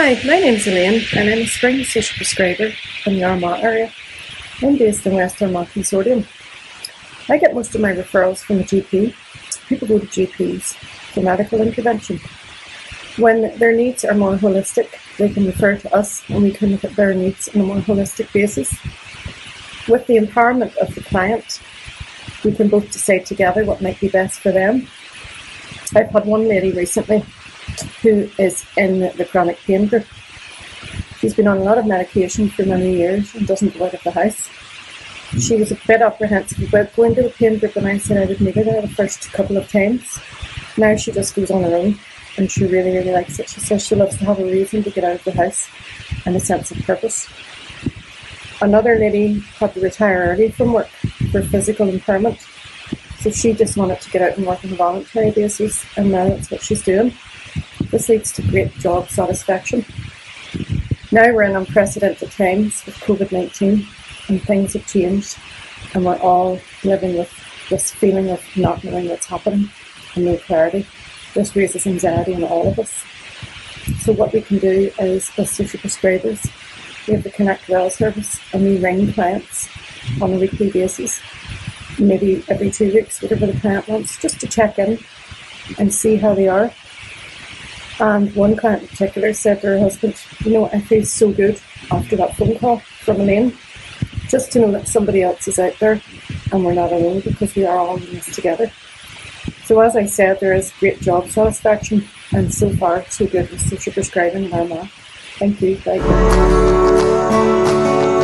Hi, my name's Elaine and I'm a spring social prescriber in the Armagh area. I'm based in West Armagh Consortium. I get most of my referrals from the GP. People go to GPs for medical intervention. When their needs are more holistic, they can refer to us and we can look at their needs on a more holistic basis. With the empowerment of the client, we can both decide together what might be best for them. I've had one lady recently who is in the chronic pain group. She's been on a lot of medication for many years and doesn't go out of the house. She was a bit apprehensive about going to the pain group, and I said I would meet her there the first couple of times. Now she just goes on her own and she really, really likes it. She says she loves to have a reason to get out of the house and a sense of purpose. Another lady had to retire early from work for physical impairment, so she just wanted to get out and work on a voluntary basis, and now that's what she's doing. This leads to great job satisfaction. Now we're in unprecedented times with COVID-19 and things have changed, and we're all living with this feeling of not knowing what's happening and no clarity. This raises anxiety in all of us. So what we can do is, as social prescribers, we have the Connect Well service, and we ring clients on a weekly basis, maybe every 2 weeks, whatever the client wants, just to check in and see how they are. And one client in particular said to her husband, you know, I feel so good after that phone call from Elaine, just to know that somebody else is out there and we're not alone, because we are all in this together. So as I said, there is great job satisfaction, and so far so good with social prescribing in Armagh. Thank you. Bye.